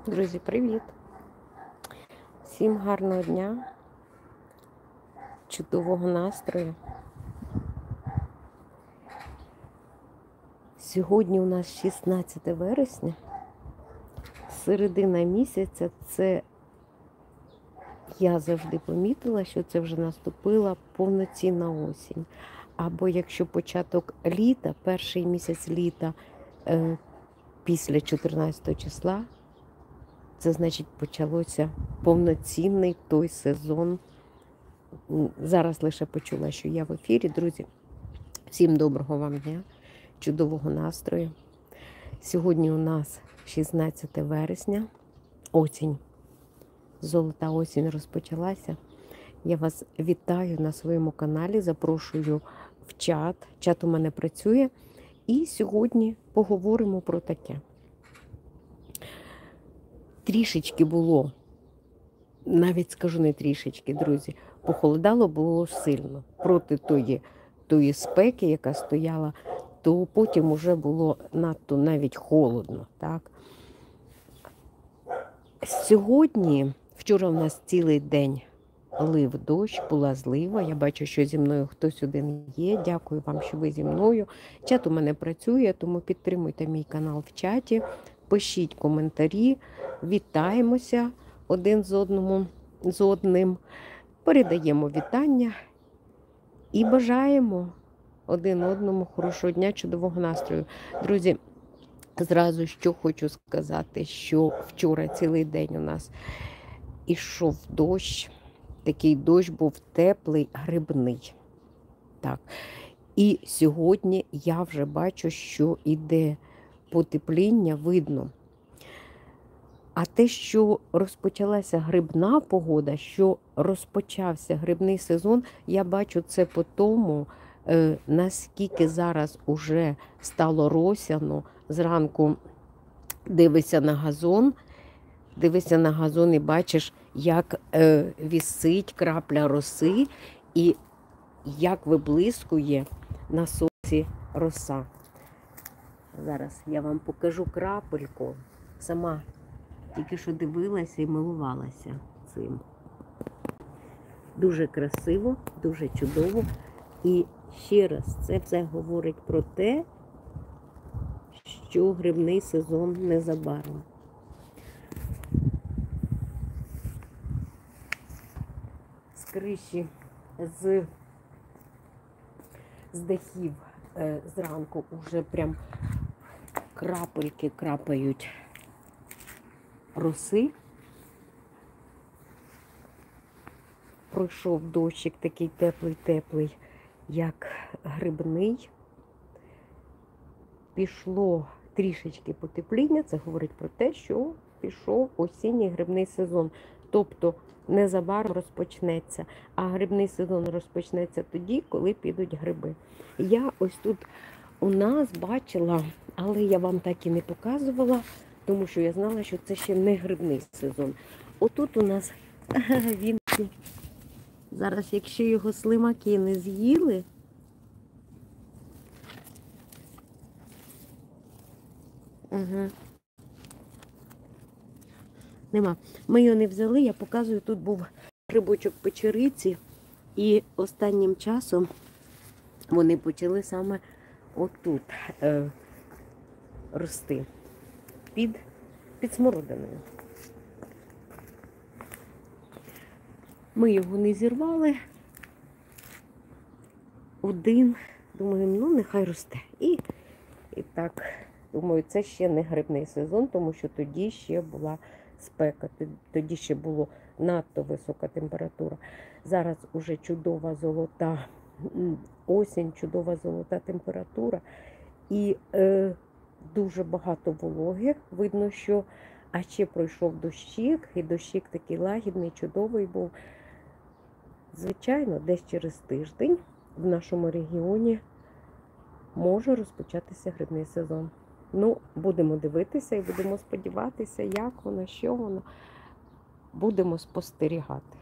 Друзі, привіт! Всім гарного дня, чудового настрою. Сьогодні у нас 16 вересня, середина місяця. Це я завжди помітила, що це вже наступила повноцінна осінь. Або якщо початок літа, перший місяць літа після 14 числа, це значить почалося повноцінний той сезон. Зараз лише почула, що я в ефірі. Друзі, всім доброго вам дня, чудового настрою. Сьогодні у нас 16 вересня, осінь. Золота осінь розпочалася. Я вас вітаю на своєму каналі, запрошую в чат. Чат у мене працює. І сьогодні поговоримо про таке. Трішечки було, навіть скажу не трішечки, друзі, похолодало було сильно. Проти тої спеки, яка стояла, то потім вже було надто навіть холодно. Так? Сьогодні, вчора у нас цілий день лив дощ, була злива. Я бачу, що зі мною хтось один є. Дякую вам, що ви зі мною. Чат у мене працює, тому підтримуйте мій канал в чаті. Пишіть коментарі, вітаємося один з одним, передаємо вітання і бажаємо один одному хорошого дня, чудового настрою. Друзі, зразу що хочу сказати, що вчора цілий день у нас ішов дощ, такий дощ був теплий, грибний. Так. І сьогодні я вже бачу, що іде потепління, видно. А те, що розпочалася грибна погода, що розпочався грибний сезон, я бачу це по тому, наскільки зараз уже стало росяно. Зранку дивишся на газон і бачиш, як вісить крапля роси і як виблискує на сонці роса. Зараз я вам покажу крапельку. Сама тільки що дивилася і милувалася цим. Дуже красиво, дуже чудово. І ще раз, це все говорить про те, що грибний сезон незабаром. З криші, з дахів зранку вже прям крапельки крапають роси. Пройшов дощик такий теплий-теплий, як грибний. Пішло трішечки потепління, це говорить про те, що пішов осінній грибний сезон. Тобто незабаром розпочнеться, а грибний сезон розпочнеться тоді, коли підуть гриби. Я ось тут у нас бачила, але я вам так і не показувала, тому що я знала, що це ще не грибний сезон. Отут у нас він. Зараз, якщо його слимаки не з'їли, нема. Ми його не взяли, я показую, тут був грибочок печериці, і останнім часом вони почали саме отут рости, під смородиною. Ми його не зірвали. Один, думаю, ну нехай росте. І так, думаю, це ще не грибний сезон, тому що тоді ще була спека, тоді ще була надто висока температура. Зараз уже чудова золота осінь, чудова золота температура. І дуже багато вологи. Видно, що а ще пройшов дощик, і дощик такий лагідний, чудовий був. Звичайно, десь через тиждень в нашому регіоні може розпочатися грибний сезон. Ну, будемо дивитися і будемо сподіватися, як воно, що воно. Будемо спостерігати.